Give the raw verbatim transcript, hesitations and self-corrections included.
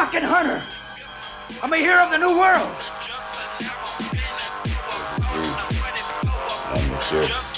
fucking hunter. I'm a hero of the new world. I'm the sheriff.